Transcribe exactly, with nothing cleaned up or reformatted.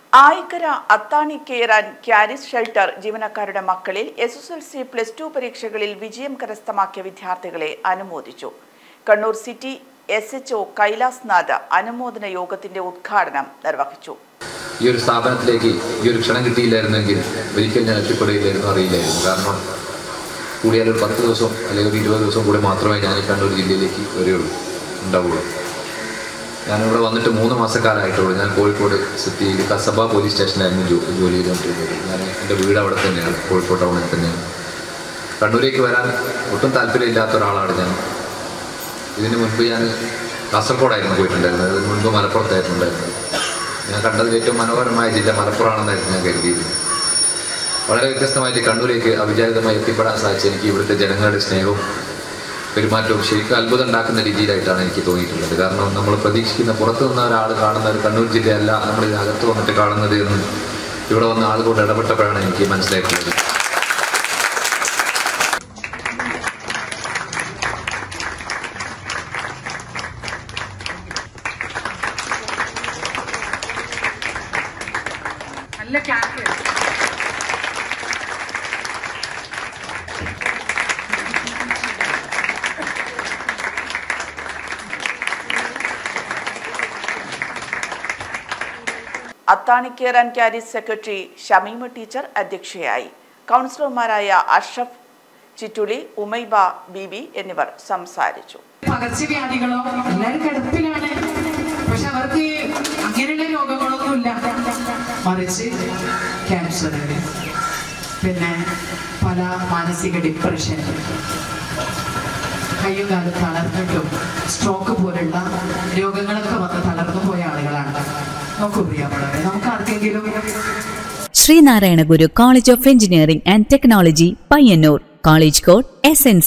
Ayikkara Athani care and ക്യാരിസ് shelter ജീവനക്കാരുടെ മക്കളിൽ S S L C plus two പരീക്ഷകളിൽ വിജയം കരസ്ഥമാക്കിയ വിദ്യാർത്ഥികളെ അനുമോദിച്ചു. Kannur city S H O Kailas Nath അനുമോദന യോഗത്തിന്റെ ഉദ്ഘാടനം നിർവഹിച്ചു. ഈ ഒരു സ്ഥാപനത്തിലേക്ക് ഈ ഒരു ക്ഷണം കിട്ടിയില്ലായിരുന്നെങ്കിൽ ഒരിക്കലും ഞാൻ എത്തിപ്പെടുകയില്ലായിരുന്നു അറിയില്ലായിരുന്നു. കാരണം കൂടിയാൽ ഒരു പത്ത് ദിവസം അല്ലെങ്കിൽ ഒരു ഇരുപത് ദിവസം കൂടി മാത്രമേ ഞാൻ ഈ കണ്ണൂർ ജില്ലയിലേക്ക് വരികയുള്ളൂ ഉണ്ടാവുള്ളൂ. ഞാനിവിടെ വന്നിട്ട് മൂന്ന് മാസക്കാലമായിട്ടുള്ളൂ. ഞാൻ കോഴിക്കോട് സിറ്റിയിൽ കസബ പോലീസ് സ്റ്റേഷനിലായിരുന്നു ജോലി ചെയ്തുകൊണ്ടിരുന്നത്. ഞാൻ എൻ്റെ വീട് അവിടെ തന്നെയാണ്, കോഴിക്കോട് ടൗണിൽ തന്നെയാണ്. കണ്ണൂരേക്ക് വരാൻ ഒട്ടും താല്പര്യമില്ലാത്ത ഒരാളാണ് ഞാൻ. ഇതിന് മുൻപ് ഞാൻ കാസർഗോഡായിരുന്നു പോയിട്ടുണ്ടായിരുന്നത്, അതിന് മുൻപ് മലപ്പുറത്തായിരുന്നുണ്ടായിരുന്നത്. ഞാൻ കണ്ടതിൽ ഏറ്റവും മനോഹരമായ ജില്ല മലപ്പുറമാണെന്നായിരുന്നു ഞാൻ കരുതിയിരുന്നത്. വളരെ വ്യത്യസ്തമായിട്ട് കണ്ണൂരേക്ക് അവിചാരിതമായി എത്തിപ്പെടാൻ സാധിച്ചു. എനിക്ക് ഇവിടുത്തെ ജനങ്ങളുടെ സ്നേഹവും പെരുമാറ്റവും ശരിക്കും അത്ഭുതം ഉണ്ടാക്കുന്ന രീതിയിലായിട്ടാണ് എനിക്ക് തോന്നിയിട്ടുള്ളത്. കാരണം നമ്മൾ പ്രതീക്ഷിക്കുന്ന പുറത്തു നിന്ന് ഒരാൾ കാണുന്ന ഒരു കണ്ണൂർ ജില്ലയല്ല നമ്മൾ ഇതിനകത്ത് വന്നിട്ട് കാണുന്നത് എന്ന് ഇവിടെ വന്ന ആളുകളോട് ഇടപെട്ടപ്പോഴാണ് എനിക്ക് മനസ്സിലായിട്ടുള്ളത്. നല്ല ക്ലാസ് അത്താണി കെയർ ആൻഡ് ക്യാരിസ് സെക്രട്ടറി ഷമീമ ടീച്ചർ അധ്യക്ഷയായി. കൗൺസിലർമാരായ അഷ്റഫ് ചിറ്റുളി, ഉമൈബ ബീബി എന്നിവർ സംസാരിച്ചു. പകർച്ചവ്യാധികളോ എല്ലാവരും കിടപ്പിലാണ്, പക്ഷെ അവർക്ക് അങ്ങനെയുള്ള രോഗങ്ങളൊന്നുമില്ല. മറിച്ച് ക്യാൻസർ, പിന്നെ പല മാനസിക ഡിപ്രഷൻ, കയ്യും കാലം തളർന്നിട്ടും സ്ട്രോക്ക് പോലുള്ള രോഗങ്ങളൊക്കെ വന്ന് തളർന്നു പോയ ആളുകളാണ്. Sreenarayana Guru college of engineering and technology Payyanur. College code S N